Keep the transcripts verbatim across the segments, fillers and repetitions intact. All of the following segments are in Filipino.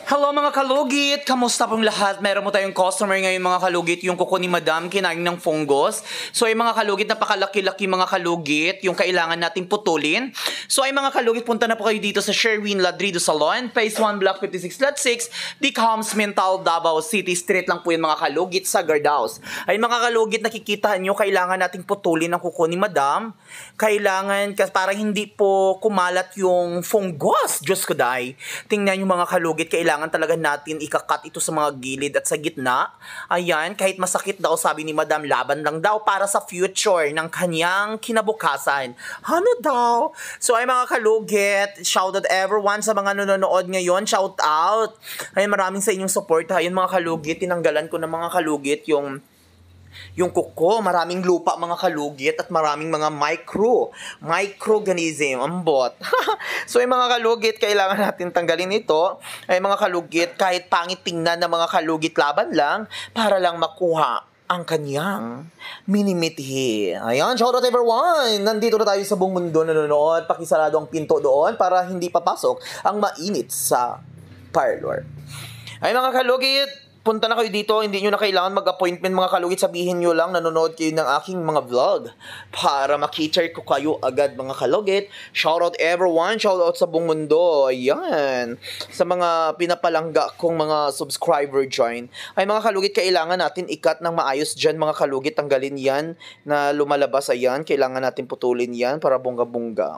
Hello mga kalugit! Kamusta pong lahat? Meron mo tayong customer ngayon mga kalugit, yung kuko ni Madam, kinain ng fungus. So ay mga kalugit, napakalaki-laki mga kalugit, yung kailangan nating putulin. So ay mga kalugit, punta na po kayo dito sa Sherwin Ladrido Salon, Phase one, Block fifty-six, Lot six, Dickham's Mental, Davao City. Street lang po yun mga kalugit sa Guardhouse. Ay mga kalugit, nakikita nyo, kailangan nating putulin ng kuko ni Madam. Kailangan, para hindi po kumalat yung fungus. Diyos ko day. Tingnan nyo mga kalugit, kailangan kailangan talaga natin ikakat ito sa mga gilid at sa gitna. Ayan, kahit masakit daw, sabi ni Madam, laban lang daw para sa future ng kanyang kinabukasan. Ano daw? So ay mga kalugit, shout out everyone sa mga nanonood ngayon. Shout out. Ay maraming sa inyong support. Ayun mga kalugit, tinanggalan ko ng mga kalugit yung yung kuko, maraming lupa mga kalugit at maraming mga micro, microorganism, ambot. So ay mga kalugit, kailangan natin tanggalin ito. Ay mga kalugit, kahit pangit tingnan ng mga kalugit, laban lang para lang makuha ang kanyang minimithi. Ayan, shout out everyone! Nandito na tayo sa buong mundo nanonood. Pakisarado ang pinto doon para hindi papasok ang mainit sa parlor. Ay mga kalugit, punta na kayo dito, hindi nyo na kailangan mag-appointment mga kalugit, sabihin nyo lang nanonood kayo ng aking mga vlog para makita ko kayo agad mga kalugit. Shoutout everyone, shoutout sa buong mundo, ayan. Sa mga pinapalangga kong mga subscriber join. Ay mga kalugit, kailangan natin ikat ng maayos dyan mga kalugit, tanggalin yan na lumalabas, ayan. Kailangan natin putulin yan para bongga-bongga.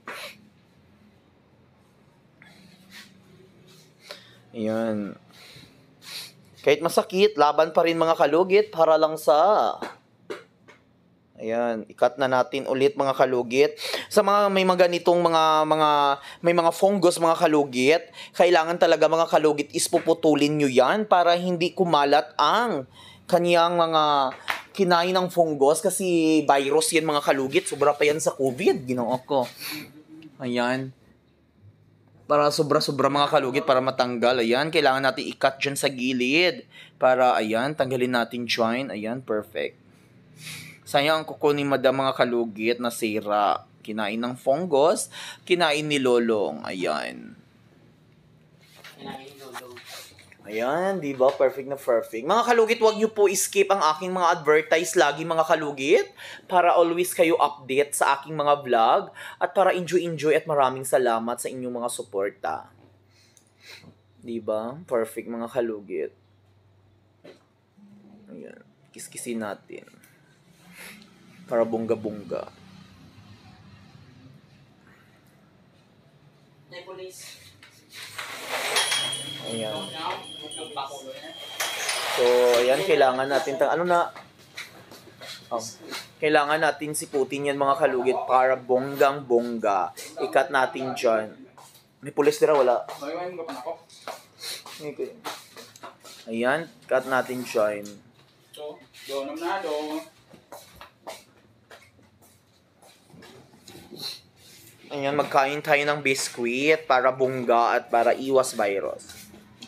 Ayan. Kahit masakit, laban pa rin mga kalugit para lang sa... Ayan, ikat na natin ulit mga kalugit. Sa mga may mga ganitong mga, mga, may mga fungus mga kalugit, kailangan talaga mga kalugit is puputulin nyo yan para hindi kumalat ang kaniyang mga kinain ng fungus kasi virus yan mga kalugit. Sobra pa yan sa COVID, ginoo ko. Ayan. Para sobra-sobra mga kalugit para matanggal. Ayan, kailangan natin i-cut dyan sa gilid. Para, ayan, tanggalin natin dyan. Ayan, perfect. Sayang ang kuko ni Madam mga kalugit na sira. Kinain ng fungus, kinain ni Lolong. Ayan. Kinain ni Lolong. Ayan, di ba? Perfect na perfect. Mga kalugit, wag nyo po skip ang aking mga advertise lagi mga kalugit para always kayo update sa aking mga vlog at para enjoy-enjoy at maraming salamat sa inyong mga suporta. Di ba? Perfect mga kalugit. Ayan. Kiskisin natin. Para bongga-bongga. Ayan. So, ayan, kailangan natin, ano na, oh, kailangan natin siputin yan mga kalugit para bonggang-bongga. Ikat natin dyan. May pulis dira, wala. Ayan, cut natin dyan. Ayan, magkain tayo ng biskuit para bongga at para iwas virus.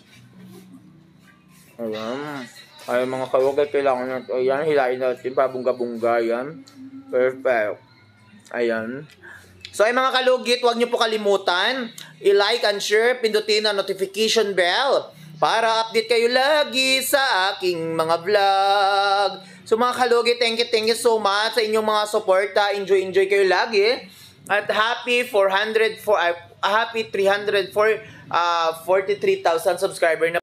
Ayan. Ayan mga kalugit, kailangan natin. Ayan, hilain natin para bongga-bongga. Ayan. Perfect. Ayan. So ay mga kalugit, huwag niyo po kalimutan i-like and share, pindutin ang notification bell para update kayo lagi sa aking mga vlog. So mga kalugit, thank you, thank you so much sa inyong mga suporta. Enjoy, enjoy kayo lagi. At happy four hundred for uh, happy three hundred for uh, forty-three thousand subscriber na